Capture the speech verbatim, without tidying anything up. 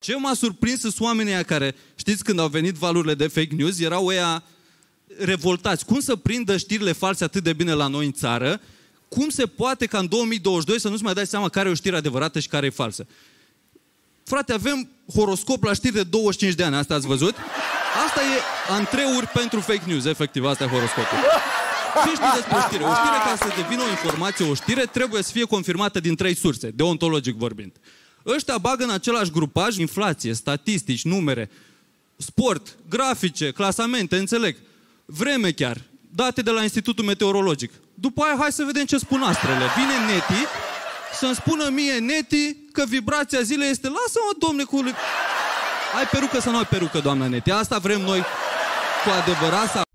Ce m-a surprins sunt oamenii aia care, știți, când au venit valurile de fake news, erau ăia revoltați. Cum să prindă știrile false atât de bine la noi în țară? Cum se poate ca în două mii douăzeci și doi să nu-ți mai dai seama care e o știre adevărată și care e falsă? Frate, avem horoscop la știri de douăzeci și cinci de ani, asta ați văzut? Asta e antreuri pentru fake news, efectiv, asta e horoscopul. Ce știi despre o știre? O știre, ca să devină o informație, o știre, trebuie să fie confirmată din trei surse, deontologic vorbind. Ăștia bagă în același grupaj inflație, statistici, numere, sport, grafice, clasamente, înțeleg, vreme chiar, date de la Institutul Meteorologic. După aia, hai să vedem ce spun astrele. Vine Neti să-mi spună mie, Neti, că vibrația zilei este... Lasă-mă, domne, cu... Ai perucă sau nu ai perucă, doamna Neti? Asta vrem noi cu adevărat să...